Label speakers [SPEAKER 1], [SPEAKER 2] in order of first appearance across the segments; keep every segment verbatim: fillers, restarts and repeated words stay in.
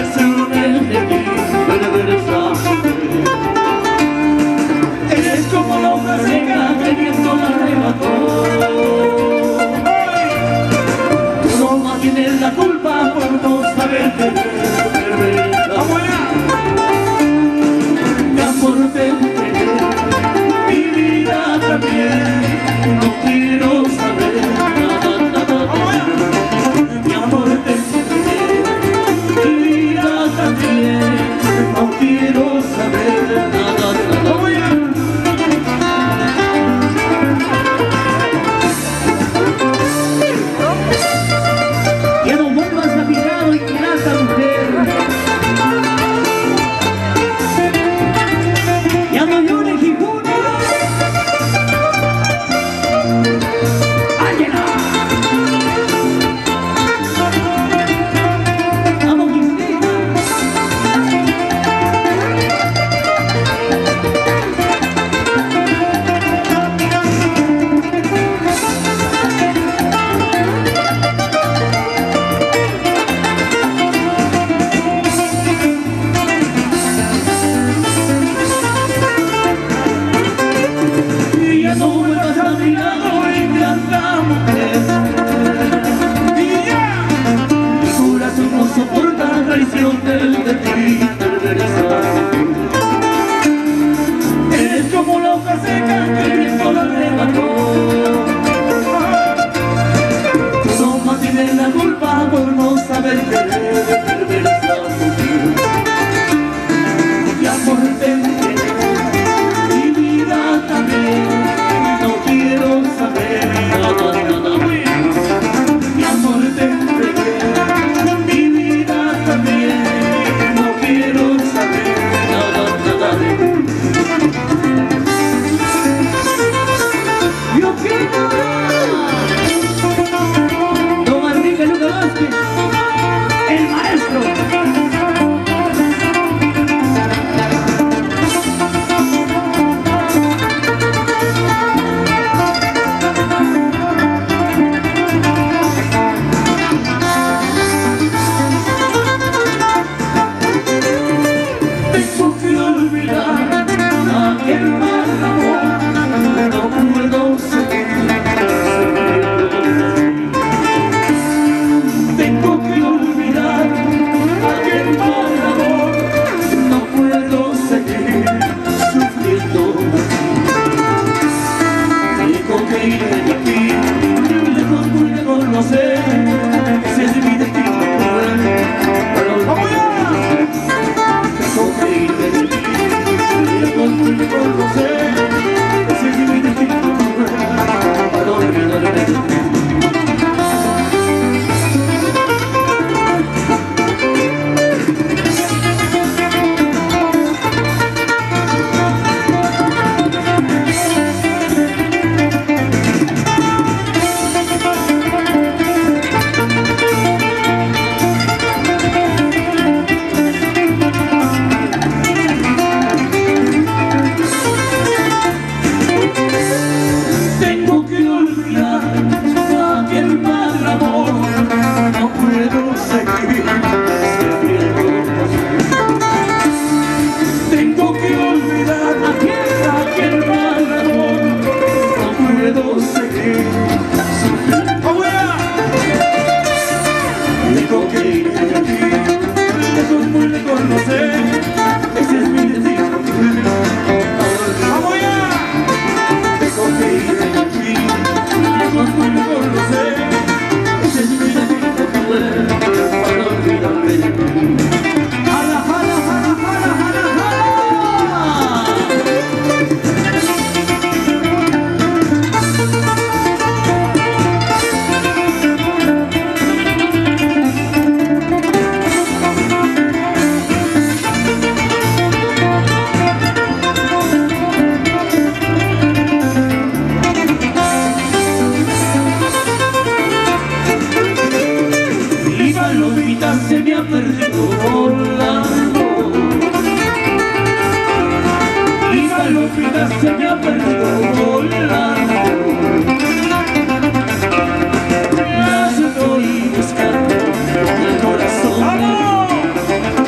[SPEAKER 1] Eres como la hoja seca que el viento la arrebató. Tú no tienes la culpa por no saber querer. Mi amor te entregué, mi vida también. No quiero saber nada, nada de ti. Mi amor te entregué, mi vida también. No quiero saber nada, nada de ti. Eres como la hoja seca que el viento la arrebató. Tú no tienes la culpa por no saber querer, perversa mujer. Mi amor te entregué, mi vida también. No quiero saber nada, nada. Mi amor te entregué, mi vida también. No quiero saber nada, nada de ti. Yo quiero Don Enrique Luca Vázquez, el maestro. Se me ha perdido volando, y la lupita se me ha perdido volando. La estoy buscando en el corazón.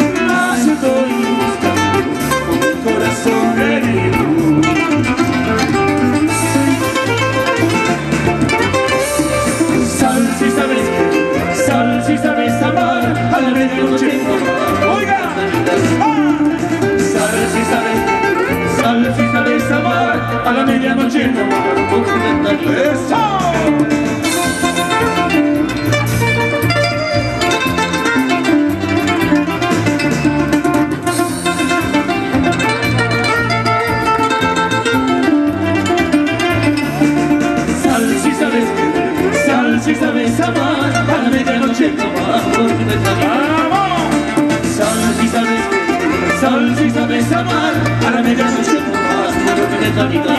[SPEAKER 1] medianoche nomás.
[SPEAKER 2] Oiga,
[SPEAKER 1] Sal si sabes, sal si sabes amar, a la medianoche nomás, con tu ventanita.
[SPEAKER 2] eso.
[SPEAKER 1] Si sabes amar, a la medianoche nomás, por tu ventanita. Sal si sabes, sal si sabes amar, a la medianoche nomás, por tu ventanita.